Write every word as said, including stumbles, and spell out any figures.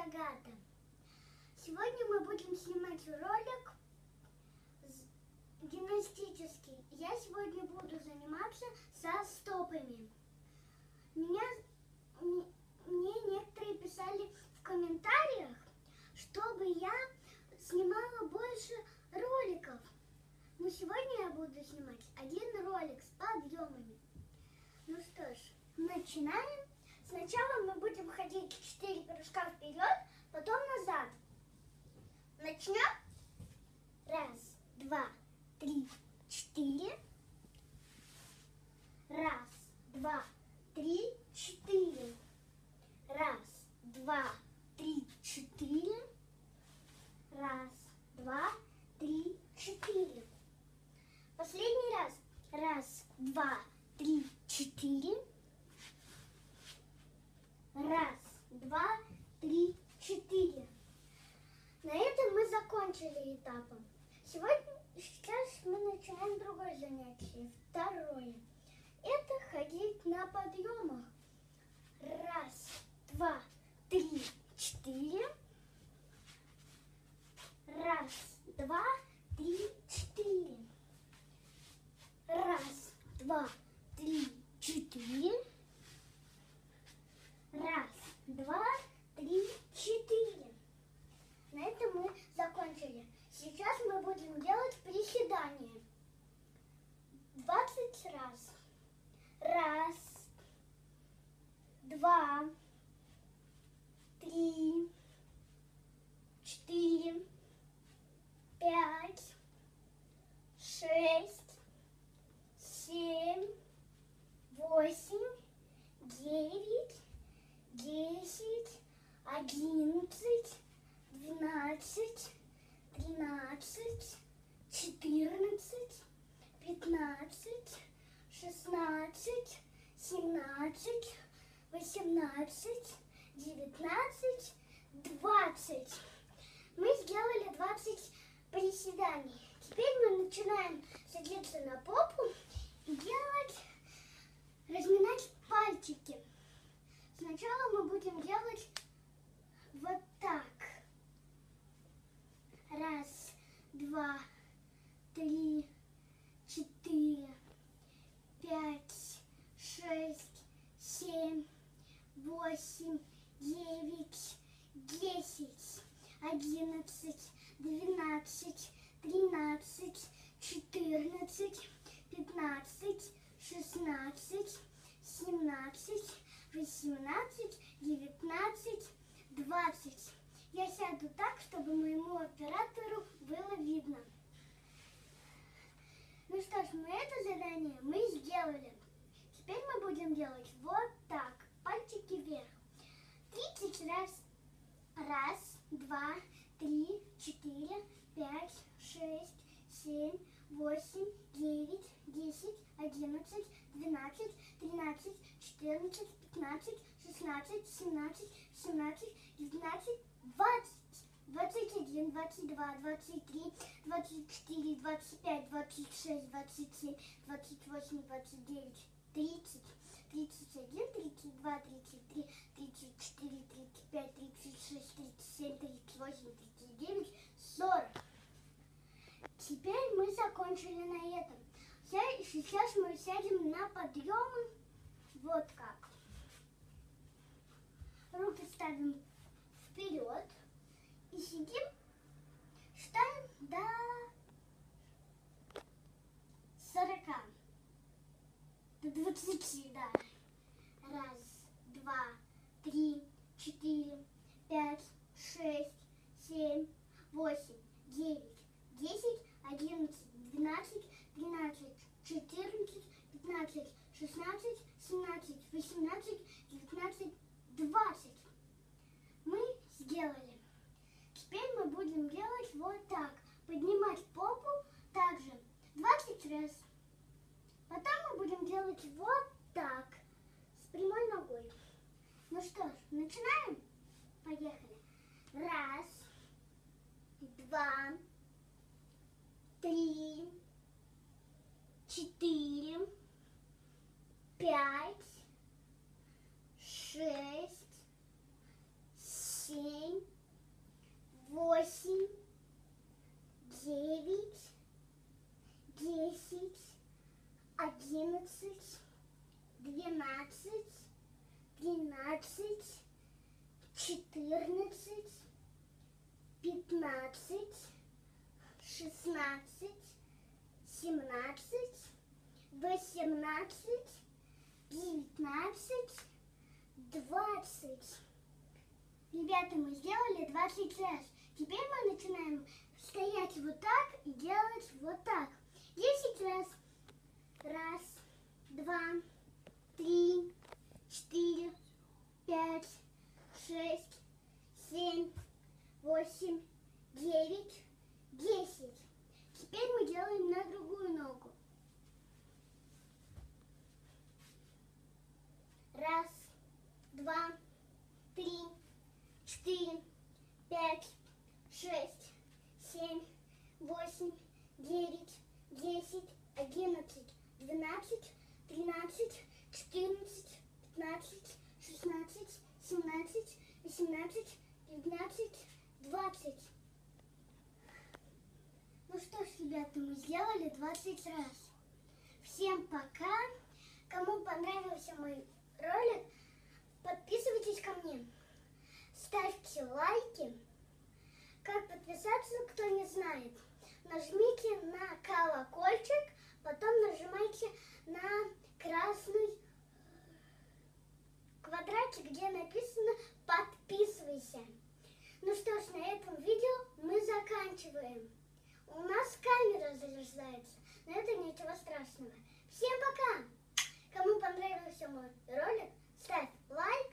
Агата. Сегодня мы будем снимать ролик гимнастический. Я сегодня буду заниматься со стопами. Меня, мне некоторые писали в комментариях, чтобы я снимала больше роликов. Но сегодня я буду снимать один ролик с подъемами. Ну что ж, начинаем. Сначала мы будем ходить четыре прыжка вперед, потом назад. Начнем. Раз, два, три, четыре. Раз, два, три, четыре. Раз, два, три, четыре. Раз, два, три, четыре. Последний раз. Раз, два, три, четыре. Раз, два, три, четыре. На этом мы закончили этапом. Сегодня, сейчас мы начинаем другое занятие, второе. Это ходить на подъемах. Раз, два, три, четыре. Раз, два, три, четыре. Раз, два, три, четыре. Раз, два, три, четыре. На этом мы закончили. Сейчас мы будем делать приседания. двадцать раз. Раз, два, три, четыре, пять, шесть, семь, восемь, девять, десять, одиннадцать, двенадцать, тринадцать, четырнадцать, пятнадцать, шестнадцать, семнадцать, восемнадцать, девятнадцать, двадцать. Мы сделали двадцать приседаний. Теперь мы начинаем садиться на попу и делать, разминать пальчики. Сначала мы будем делать вот так. Раз, два, три, четыре, пять, шесть, семь, восемь, девять, десять, одиннадцать, двенадцать, тринадцать, четырнадцать, пятнадцать, шестнадцать, семнадцать, восемнадцать, девятнадцать, двадцать. Я сяду так, чтобы моему оператору было видно. Ну что ж, мы это задание мы сделали. Теперь мы будем делать вот так. Пальчики вверх. тридцать раз. Раз, два, три, четыре, пять, шесть, семь, восемь, девять, десять, одиннадцать, двенадцать, тринадцать, четырнадцать, пятнадцать, шестнадцать, семнадцать, семнадцать, девятнадцать, двадцать, двадцать один, двадцать два, двадцать три, двадцать четыре, двадцать пять, двадцать шесть, двадцать семь, двадцать восемь, двадцать девять, тридцать, тридцать один, тридцать два, тридцать три, тридцать четыре, тридцать пять, тридцать шесть, тридцать семь, тридцать восемь, тридцать девять, сорок. Теперь мы закончили на этом. Сейчас мы сядем на подъемы. Вот как. Руки ставим вперед и сидим, считаем до сорока, до двадцати, да. Раз, два, три, четыре, пять, шесть, семь, восемь, девять, десять, одиннадцать, двенадцать, тринадцать, четырнадцать, пятнадцать, шестнадцать, семнадцать, восемнадцать, девятнадцать, двадцать. Мы сделали. Теперь мы будем делать вот так. Поднимать попу также двадцать раз. Потом мы будем делать вот так. С прямой ногой. Ну что ж, начинаем? Поехали. Раз, два, три, четыре, пять, шесть, семь, тринадцать, четырнадцать, пятнадцать, шестнадцать, семнадцать, восемнадцать, девятнадцать, двадцать. Ребята, мы сделали двадцать раз. Теперь мы начинаем стоять вот так и делать вот так. десять раз. Раз, два, три, четыре, пять, шесть, семь, восемь, девять, десять. Теперь мы делаем на другую ногу. Раз, два, три, четыре, пять, шесть, семь, восемь, девять, десять, одиннадцать, двенадцать, тринадцать, четырнадцать, пятнадцать, шестнадцать, семнадцать, восемнадцать, девятнадцать, двадцать. Ну что ж, ребята, мы сделали двадцать раз. Всем пока. Кому понравился мой ролик, подписывайтесь ко мне. Ставьте лайки. Как подписаться, кто не знает, нажмите на колокольчик, потом нажимайте на красный квадратик, где написано «Подписывайся». Ну что ж, на этом видео мы заканчиваем. У нас камера заряжается, но это ничего страшного. Всем пока! Кому понравился мой ролик, ставь лайк.